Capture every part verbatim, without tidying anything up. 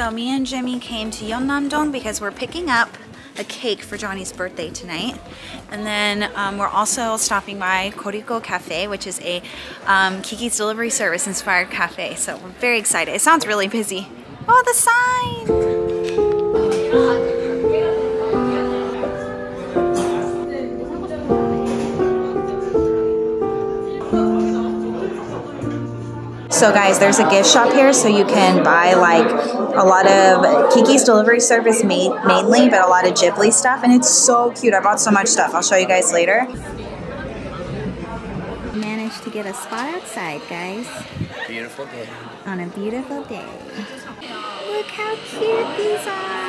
So me and Jimmy came to Yeonnam-dong because we're picking up a cake for Johnny's birthday tonight. And then um, we're also stopping by Koriko Cafe, which is a um, Kiki's delivery service inspired cafe. So we're very excited. It sounds really busy. Oh, the sign! So guys, there's a gift shop here, so you can buy like a lot of Kiki's delivery service ma mainly, but a lot of Ghibli stuff, and it's so cute. I bought so much stuff. I'll show you guys later. Managed to get a spot outside, guys. Beautiful day. On a beautiful day. Look how cute these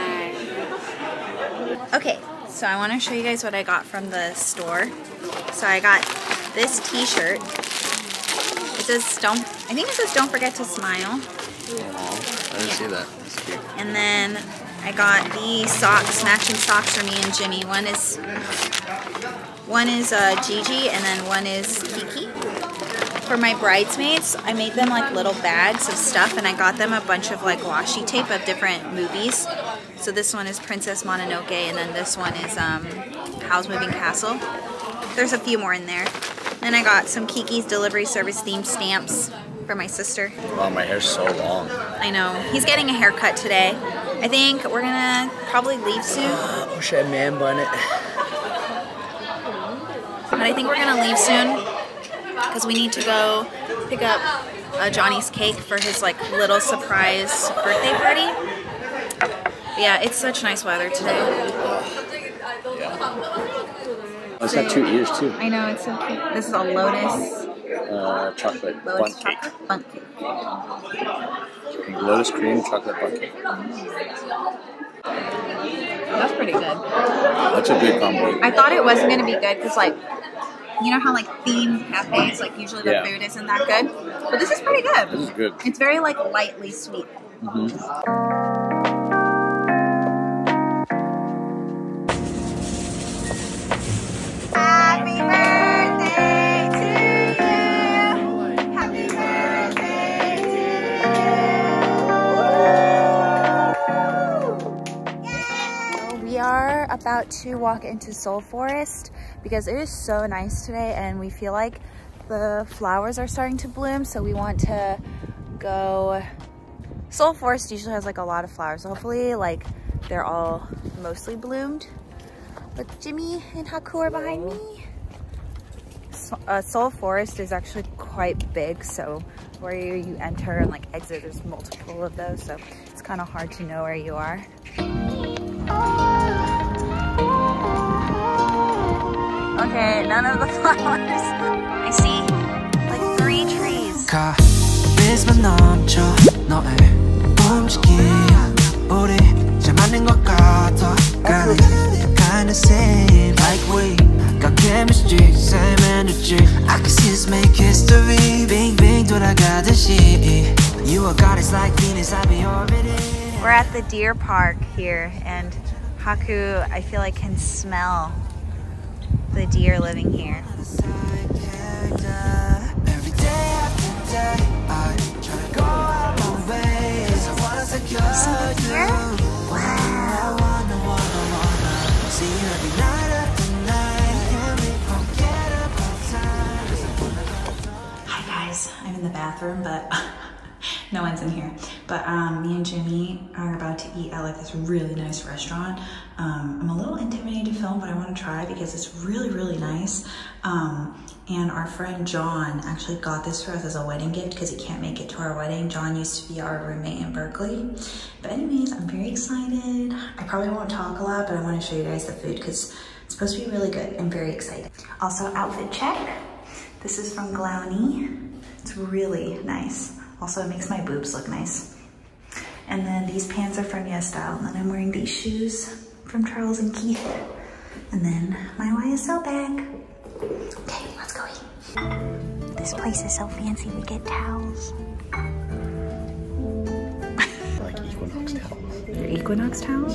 are. Okay, so I want to show you guys what I got from the store. So I got this t-shirt. It says don't, I think it says don't forget to smile. Aww, I didn't yeah. see that. That's cute. And then I got these socks, matching socks for me and Jimmy. One is, one is uh, Gigi and then one is Kiki. For my bridesmaids, I made them like little bags of stuff and I got them a bunch of like washi tape of different movies. So this one is Princess Mononoke and then this one is um, Howl's Moving Castle. There's a few more in there. Then I got some Kiki's delivery service themed stamps for my sister. Wow, my hair's so long. I know. He's getting a haircut today. I think we're gonna probably leave soon. I wish I man bun it. But I think we're gonna leave soon because we need to go pick up uh, Johnny's cake for his like little surprise birthday party. But yeah, it's such nice weather today. Yeah. Oh, it's got two ears too. I know, it's so cute. This is a lotus. Uh, chocolate Lotus bun cake. chocolate bun cake. Lotus cream chocolate bun cake. That's pretty good. That's a good combo. I thought it wasn't going to be good because, like, you know how, like, themed cafes, like, usually the yeah. food isn't that good? But this is pretty good. This is good. It's very, like, lightly sweet. Mm-hmm. Happy birthday to you! Happy birthday to you! So we are about to walk into Seoul Forest because it is so nice today and we feel like the flowers are starting to bloom, so we want to go. Seoul Forest usually has like a lot of flowers, so hopefully like they're all mostly bloomed. But Jimmy and Haku are behind me. So, uh, Seoul Forest is actually quite big, so where you, you enter and like exit, there's multiple of those, so it's kind of hard to know where you are. Okay, none of the flowers. I see like three trees. Kinda same like we got chemistry, same energy. I can see us make history. Bing bing 돌아가듯이. You are goddess like Venus, I be orbiting. We're at the deer park here, and Haku, I feel like, can smell the deer living here. Every day after day, I try to go out my way. See the deer? Wow. Hi guys, I'm in the bathroom, but no one's in here. But um, me and Jimmy are about to eat at like this really nice restaurant. Um, I'm a little intimidated to film, but I want to try because it's really, really nice. Um, and our friend John actually got this for us as a wedding gift because he can't make it to our wedding. John used to be our roommate in Berkeley. But anyways, I'm very excited. I probably won't talk a lot, but I want to show you guys the food because it's supposed to be really good. I'm very excited. Also, outfit check. This is from Glowny. It's really nice. Also, it makes my boobs look nice. And then these pants are from YesStyle. And then I'm wearing these shoes from Charles and Keith. And then my Y S L bag. Okay, let's go eat. This place is so fancy, we get towels. Like Equinox towels. They're Equinox towels?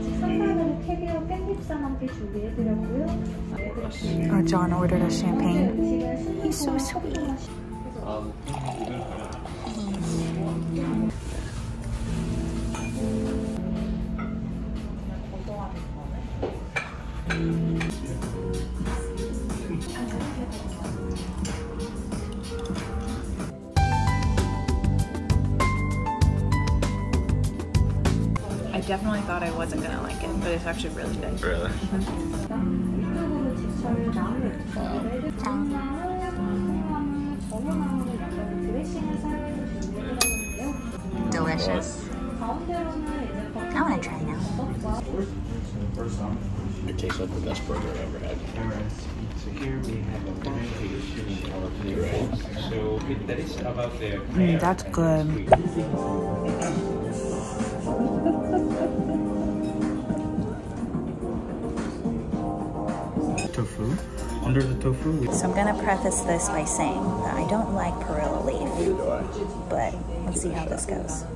Oh, John ordered us champagne. He's so sweet. Um, definitely thought I wasn't gonna like it, but it's actually really good. Really? Mm-hmm. Delicious. I want to try now. It tastes like the best burger I've ever had. So here we have a presentation of the rice. So that is about the Mm, that's good. tofu. Under the tofu, we So I'm gonna preface this by saying that I don't like perilla leaf, but let's see how this goes.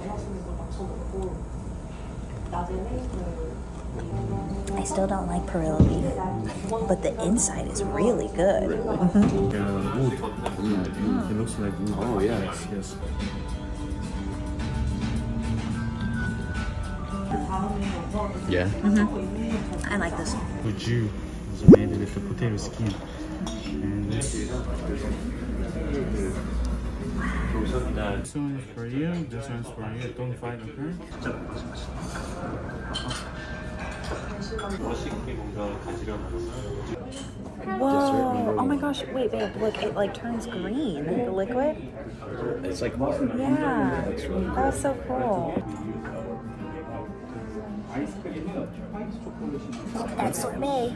I still don't like perilla leaf, but the inside is really good. Mm-hmm. uh, wood. Mm. It looks like wood. Oh, yeah. Yes, yes. Yeah. Mm-hmm. I like this. Buju is made with the potato skin. And this one is for you, this one's for you. Don't fight, okay? Whoa! Oh my gosh! Wait, babe, look! It like turns green. The liquid. It's like Yeah, that was so cool. That's sorbet.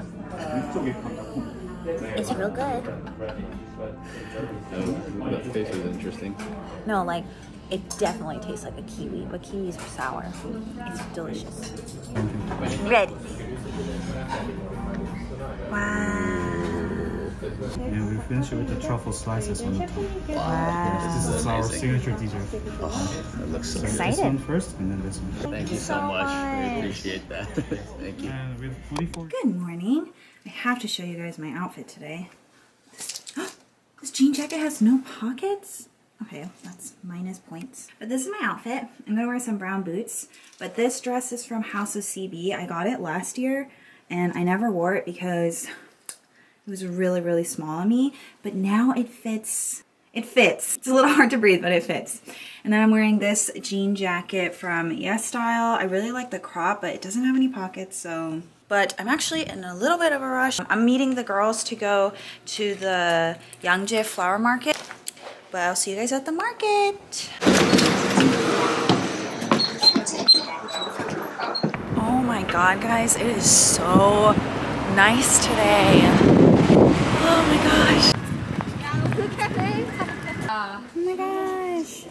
It's real good. That taste is interesting. No, like it definitely tastes like a kiwi, but kiwis are sour. It's delicious. Ready. Wow. And we finish it with the truffle slices on the top. Wow. This is our signature dessert. Oh, that looks so So good. this one first, and then this one. Thank you so much. We appreciate that. Thank you. And with forty-four. Good morning. I have to show you guys my outfit today. This jean jacket has no pockets? Okay, that's minus points. But this is my outfit. I'm gonna wear some brown boots. But this dress is from House of C B. I got it last year and I never wore it because it was really, really small on me. But now it fits. It fits. It's a little hard to breathe, but it fits. And then I'm wearing this jean jacket from Yes Style. I really like the crop, but it doesn't have any pockets, so. But I'm actually in a little bit of a rush. I'm meeting the girls to go to the Yangjae flower market. But I'll see you guys at the market. Oh my god, guys, it is so nice today. Oh my gosh. Oh my gosh.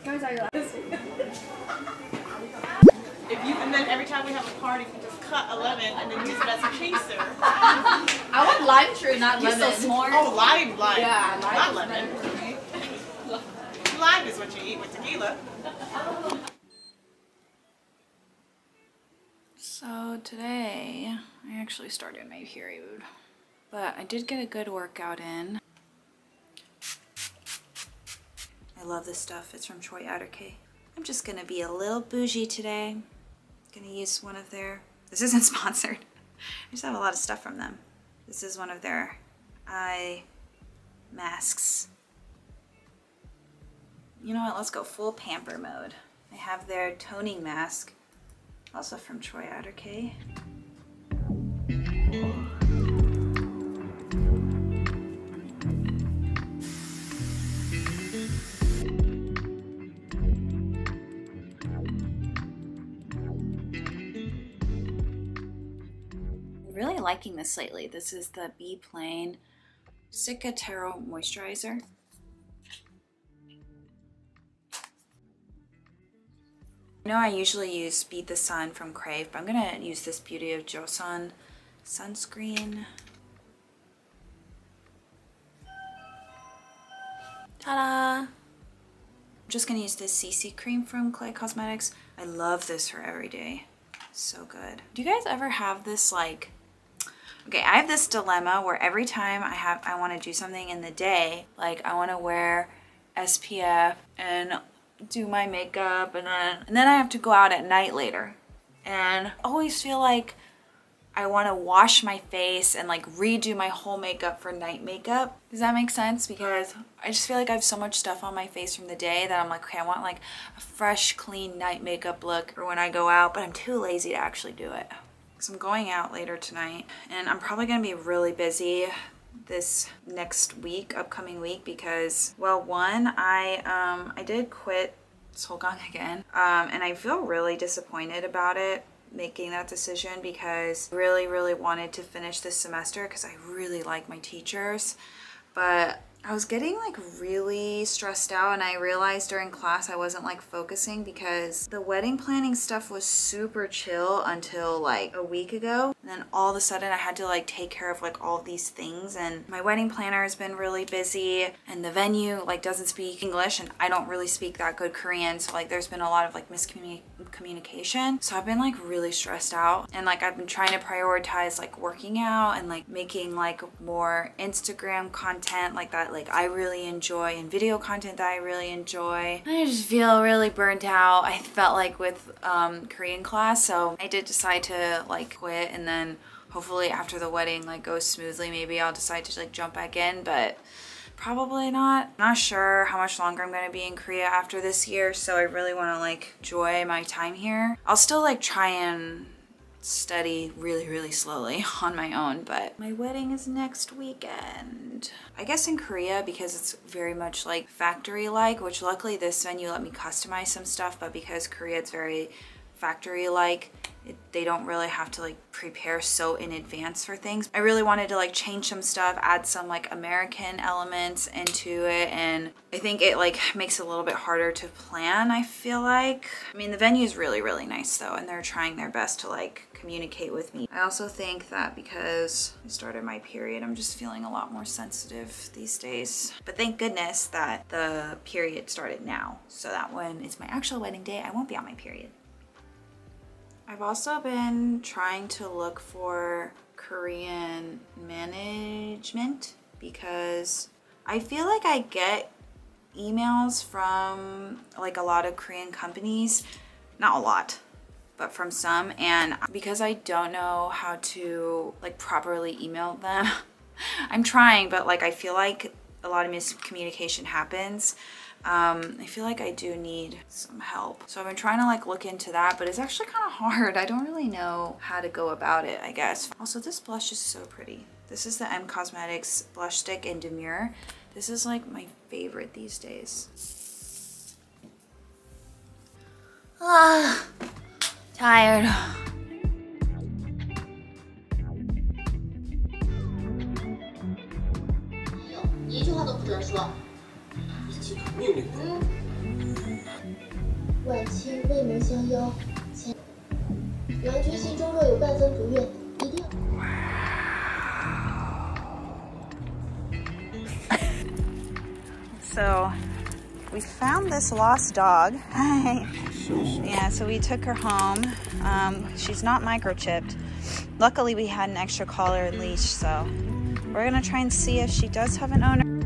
If you, and then every time we have a party, you just cut a lemon and then use it as a chaser. I want lime tree, not You're lemon. so smart. Oh, lime, lime. Yeah, lime Not is lemon. better. Lime is what you eat with tequila. So today, I actually started my period, but I did get a good workout in. I love this stuff. It's from Troy Outerkay. I'm just gonna be a little bougie today. Gonna use one of their, this isn't sponsored. I just have a lot of stuff from them. This is one of their eye masks. You know what, let's go full pamper mode. I have their toning mask, also from Troy Outerkay. Really liking this lately. This is the Be Plain Cicatero Moisturizer. I know I usually use Beat the Sun from Crave, but I'm gonna use this Beauty of Joseon sunscreen. Ta-da! I'm just gonna use this C C cream from Clay Cosmetics. I love this for every day. So good. Do you guys ever have this like, okay, I have this dilemma where every time I have, I want to do something in the day, like I want to wear S P F and do my makeup, and then and then I have to go out at night later, and I always feel like I want to wash my face and like redo my whole makeup for night makeup. Does that make sense? Because I just feel like I have so much stuff on my face from the day that I'm like, okay, I want like a fresh, clean night makeup look for when I go out, but I'm too lazy to actually do it. So I'm going out later tonight and I'm probably gonna be really busy this next week, upcoming week, because, well, one, I um I did quit Seoulgang again, um, and I feel really disappointed about it, making that decision, because I really, really wanted to finish this semester because I really like my teachers, but I was getting like really stressed out, and I realized during class I wasn't like focusing because the wedding planning stuff was super chill until like a week ago. And then all of a sudden I had to like take care of like all of these things, and my wedding planner has been really busy, and the venue like doesn't speak English and I don't really speak that good Korean. So like there's been a lot of like miscommunication. So I've been like really stressed out, and like I've been trying to prioritize like working out and like making like more Instagram content like that like I really enjoy, and video content that I really enjoy. I just feel really burnt out, I felt like, with um, Korean class. So I did decide to like quit, and then hopefully after the wedding like goes smoothly, maybe I'll decide to like jump back in, but probably not. Not sure how much longer I'm gonna be in Korea after this year, so I really wanna like enjoy my time here. I'll still like try and study really, really slowly on my own, but my wedding is next weekend. I guess in Korea, because it's very much like factory-like, which luckily this venue let me customize some stuff, but because Korea it's very factory-like, It, they don't really have to like prepare so in advance for things. I really wanted to like change some stuff, add some like American elements into it, and I think it like makes it a little bit harder to plan, I feel like. I mean, the venue is really, really nice though, and they're trying their best to like communicate with me. I also think that because I started my period, I'm just feeling a lot more sensitive these days. But thank goodness that the period started now, so that when it's my actual wedding day, I won't be on my period. I've also been trying to look for Korean management because I feel like I get emails from like a lot of Korean companies, not a lot, but from some, and because I don't know how to like properly email them, I'm trying, but like I feel like a lot of miscommunication happens. Um, I feel like I do need some help. So I've been trying to like look into that, but it's actually kind of hard. I don't really know how to go about it, I guess. Also, this blush is so pretty. This is the M Cosmetics blush stick in Demure. This is like my favorite these days. Ah, tired. 万千未能相邀，前郎君心中若有半分不愿，一定。 So we found this lost dog. Hi. Yeah, so we took her home. Um, she's not microchipped. Luckily, we had an extra collar leash, so we're gonna try and see if she does have an owner.